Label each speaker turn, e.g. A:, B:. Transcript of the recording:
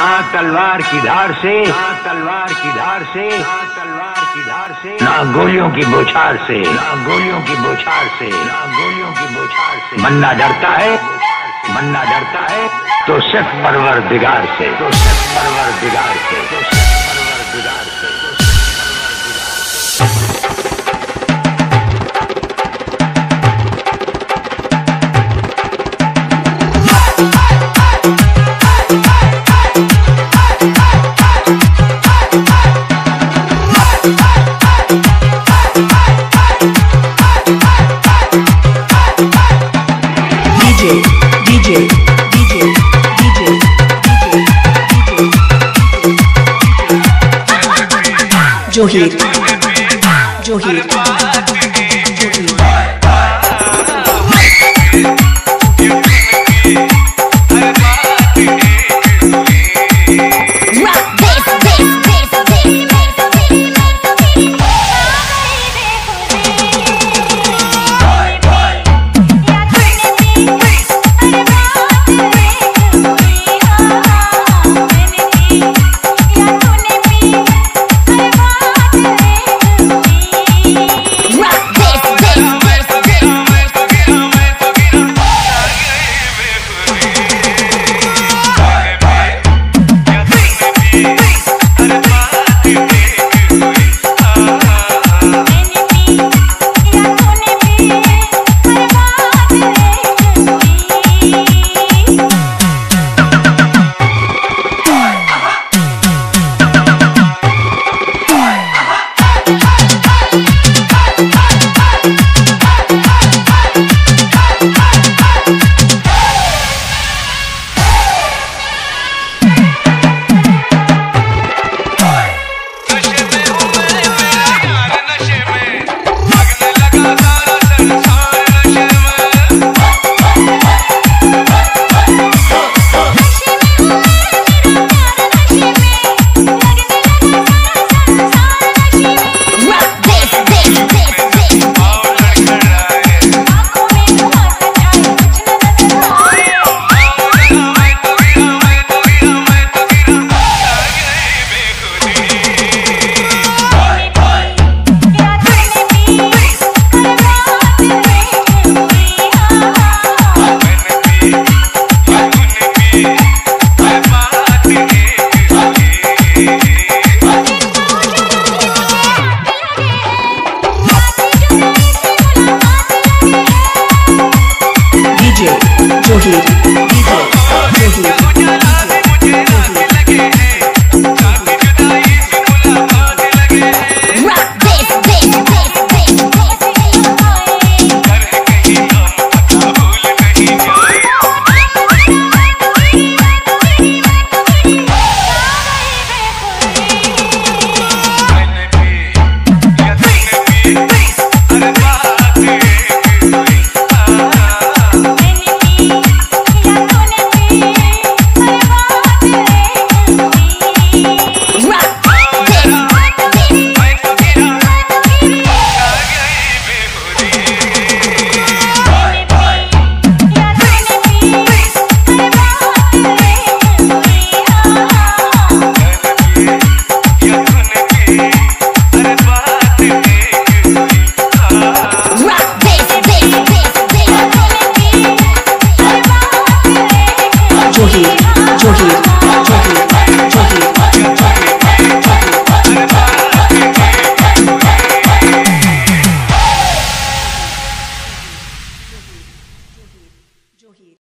A: ना तलवार की धार से, ना तलवार की धार से, ना तलवार की धार से, ना गोलियों की बौछार से, ना गोलियों की बौछार से, ना गोलियों की बौछार से। मन्ना डरता है, मन्ना डरता है तो सिर्फ परवरदिगार से, तो सिर्फ परवरदिगार से, तो सिर्फ परवरदिगार से, तो सिर्फ परवरदिगार से।
B: जोहीर